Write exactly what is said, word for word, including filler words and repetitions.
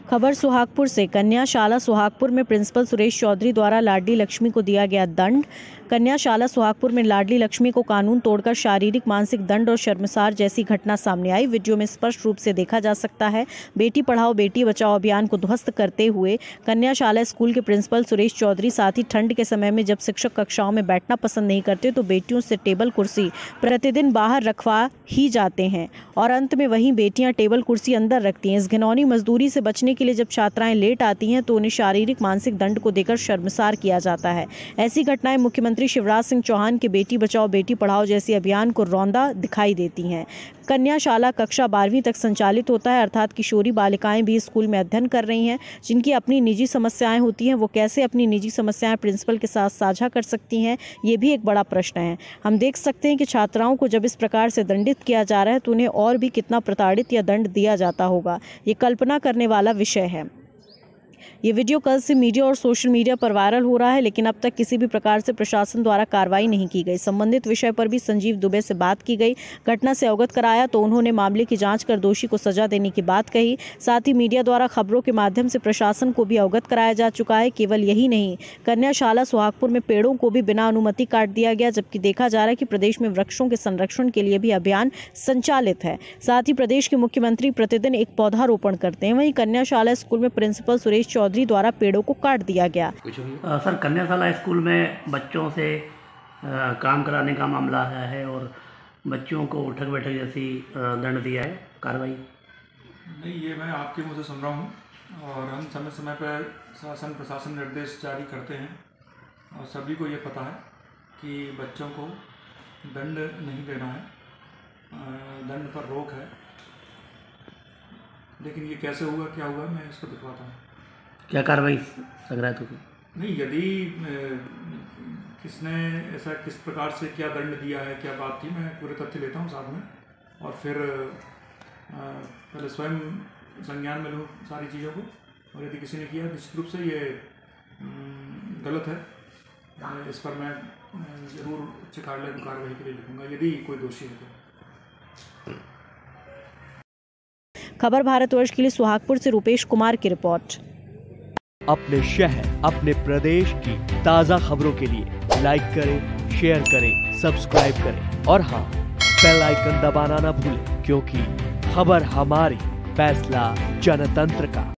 खबर सुहागपुर से। कन्या शाला सुहागपुर में प्रिंसिपल सुरेश चौधरी द्वारा लाडली लक्ष्मी को दिया गया दंड। कन्या शाला सुहागपुर में लाडली लक्ष्मी को कानून तोड़कर शारीरिक मानसिक दंड और शर्मसार जैसी घटना सामने आई। वीडियो में स्पष्ट रूप से देखा जा सकता है बेटी पढ़ाओ बेटी बचाओ अभियान को ध्वस्त करते हुए कन्या शाला स्कूल के प्रिंसिपल सुरेश चौधरी। साथ ही ठंड के समय में जब शिक्षक कक्षाओं में बैठना पसंद नहीं करते तो बेटियों से टेबल कुर्सी प्रतिदिन बाहर रखवा ही जाते हैं और अंत में वहीं बेटियां टेबल कुर्सी अंदर रखती हैं। इस घिनौनी मजदूरी से बचने के लिए जब छात्राएं लेट आती हैं तो उन्हें शारीरिक मानसिक दंड को देकर शर्मसार किया जाता है। ऐसी घटनाएं मुख्यमंत्री शिवराज सिंह चौहान के बेटी बचाओ बेटी पढ़ाओ जैसे अभियान को रौंदा दिखाई देती हैं। कन्या शाला कक्षा बारहवीं तक संचालित होता है, अर्थात किशोरी बालिकाएं भी स्कूल में अध्ययन कर रही हैं जिनकी अपनी निजी समस्याएं होती हैं। वो कैसे अपनी निजी समस्याएं प्रिंसिपल के साथ साझा कर सकती हैं, ये भी एक बड़ा प्रश्न है। हम देख सकते हैं कि छात्राओं को जब इस प्रकार से दंडित किया जा रहा है तो उन्हें और भी कितना प्रताड़ित या दंड दिया जाता होगा, ये कल्पना करने वाला विषय है। ये वीडियो कल से मीडिया और सोशल मीडिया पर वायरल हो रहा है, लेकिन अब तक किसी भी प्रकार से प्रशासन द्वारा कार्रवाई नहीं की गई। संबंधित विषय पर भी संजीव दुबे से बात की गई। घटना से अवगत कराया तो उन्होंने मामले की जांच कर दोषी को सजा देने की बात कही। साथ ही मीडिया द्वारा खबरों के माध्यम से प्रशासन को भी अवगत कराया जा चुका है। केवल यही नहीं, कन्या शाला सुहागपुर में पेड़ों को भी बिना अनुमति काट दिया गया, जबकि देखा जा रहा है कि प्रदेश में वृक्षों के संरक्षण के लिए भी अभियान संचालित है। साथ ही प्रदेश के मुख्यमंत्री प्रतिदिन एक पौधारोपण करते हैं। वहीं कन्या शाला स्कूल में प्रिंसिपल सुरेश चौधरी द्वारा पेड़ों को काट दिया गया। आ, सर कन्या शाला स्कूल में बच्चों से आ, काम कराने का मामला आया है और बच्चों को उठक बैठक जैसी दंड दिया है, कार्रवाई नहीं, ये मैं आपके मुँह से सुन रहा हूँ और हम समय समय पर शासन प्रशासन निर्देश जारी करते हैं और सभी को ये पता है कि बच्चों को दंड नहीं देना है, दंड पर रोक है। लेकिन ये कैसे हुआ क्या हुआ मैं इसको दिखवाता हूँ। क्या कार्रवाई लग रहा है तो नहीं, यदि किसने ऐसा किस प्रकार से क्या दंड दिया है, क्या बात थी, मैं पूरे तथ्य लेता हूँ साथ में और फिर पहले स्वयं संज्ञान में लूँ सारी चीज़ों को, और यदि किसी ने किया निश्चित रूप से ये गलत है, इस पर मैं ज़रूर उच्च न्यायालय को कार्रवाई के लिए लिखूँगा यदि कोई दोषी है तो। खबर भारतवर्ष के लिए सुहागपुर से रुपेश कुमार की रिपोर्ट। अपने शहर अपने प्रदेश की ताज़ा खबरों के लिए लाइक करें, शेयर करें, सब्सक्राइब करें और हाँ, बेल आइकन दबाना ना भूलें, क्योंकि खबर हमारी, फैसला जनतंत्र का।